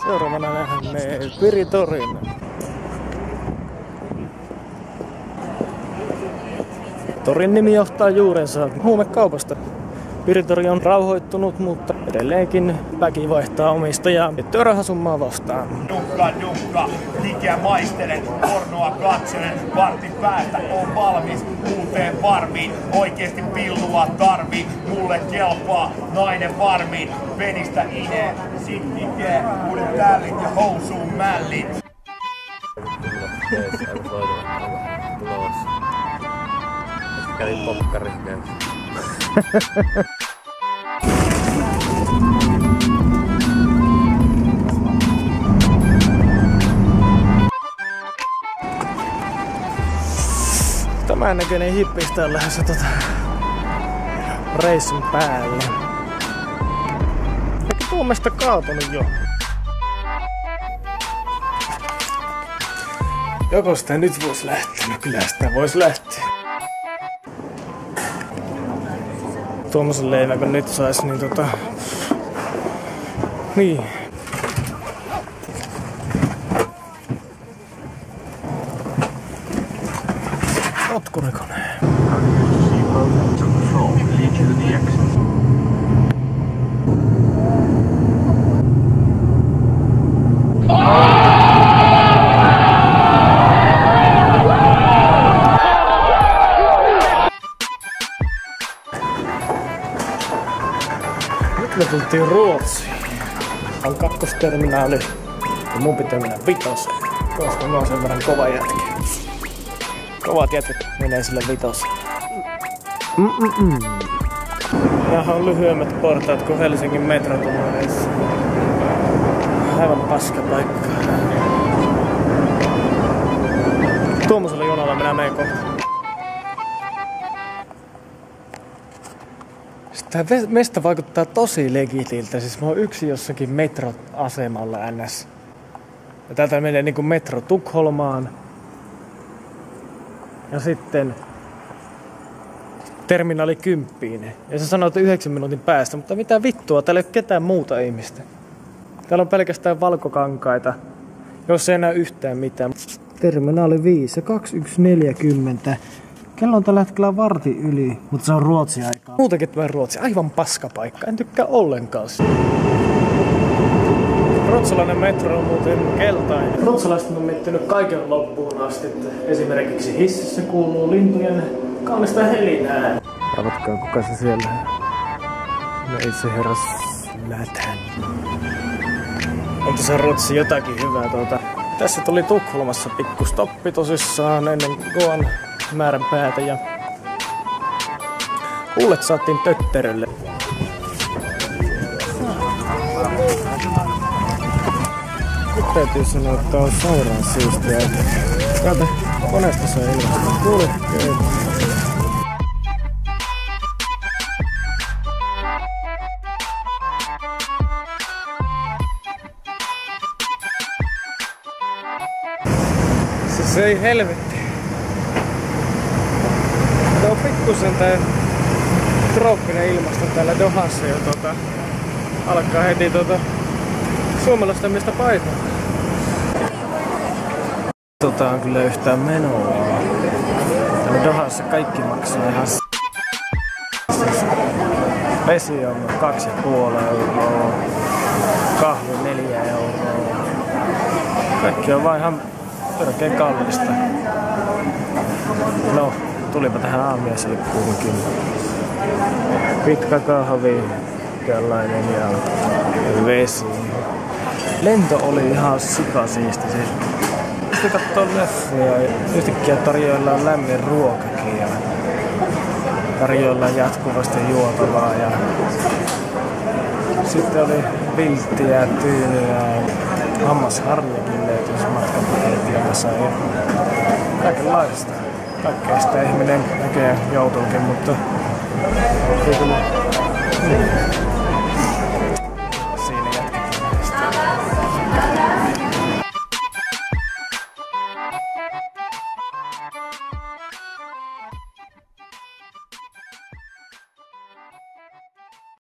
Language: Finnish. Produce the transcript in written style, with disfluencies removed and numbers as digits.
Seuraavana nähdään Piritorin. Torin nimi johtaa juurensa huumekaupasta. Piritori on rauhoittunut, mutta edelleenkin väki vaihtaa omistajaa tiettyä rahasummaa vastaan. Dukka, hikeä maistelen, pornoa katselen, vartin päästä on valmis uuteen farmiin. Oikeesti pillua tarvii, mulle kelpaa nainen varmiin. Penistä inee, sit ikee, uudet tällit ja housuun mällit. Kävin pokkarin kanssa. Tämän näköinen hippistä on lähdössä reissun päälle. Eikö Tuomesta kaatunut jo? Joko sitä nyt vois lähteä? No kyllä sitä vois lähteä. Tuommoisen leivän kun nyt sais, niin niin. Potkurikone. Nyt me tultiin Ruotsiin. On kakkosterminaali ja mun pitää mennä vitoseen, koska mä oon sen verran kova jätkä. Kovat jätkät menee sille vitoseen. Nämähän on lyhyemmät portaat kuin Helsingin metrotunneleissa. Aivan paska paikka. Tuommoisella junalla minä menen kohta. Tää mesta vaikuttaa tosi legitiltä. Siis mä oon yksin jossakin metroasemalla ns. Ja täältä menee niinku metro Tukholmaan. Ja sitten terminaali 10. Ja se sanoo, että 9 minuutin päästä. Mutta mitä vittua, täällä ei ole ketään muuta ihmistä. Täällä on pelkästään valkokankaita, jos ei näy yhtään mitään. Terminaali 5 ja 21.40. Kello on tällä hetkellä varti yli, mutta se on Ruotsin aikaa. Muutenkin tämä Ruotsi, aivan paskapaikka. En tykkää ollenkaan. Ruotsalainen metro on muuten keltainen. Ruotsalaiset on miettinyt kaiken loppuun asti, että esimerkiksi hississä kuuluu lintujen kaunista helinää. Arvatkaa kuka se siellä. No itse herras Läthän. Onko se Ruotsi jotakin hyvää Tässä tuli Tukholmassa pikku stoppi tosissaan ennen Goan määrän päätä ja hullet saatiin tötterölle. Nyt täytyy sanoa, että on sairaan siistiä. Täältä koneesta saa ilmasta kulkeet. Se ei helvetti. Tää on pikkusen tää trooppinen ilmasto täällä Dohassa jo alkaa heti suomalaista miestä paitaa. On kyllä yhtään menoa. Täällä Dohassa kaikki maksaa ihan vesi on 2,5 €, kahvi 4 €. Kaikki on vaan ihan törkeä kallista. No, tulipa tähän aamiaisilppuunkin. Pitkä kahvi, tällainen ja vesi. Lento oli ihan sikasiisti. Sitten katsoo leffoja ja yhtäkkiä tarjoillaan lämmin ruokakin ja tarjoillaan jatkuvasti juotavaa. Ja sitten oli vilttiä, tyynyä, hammasharjakin löytyisi matkapaketia ja sai kaikenlaista. Kaikkea sitä ihminen näkee joutuukin, mutta ei kyllä.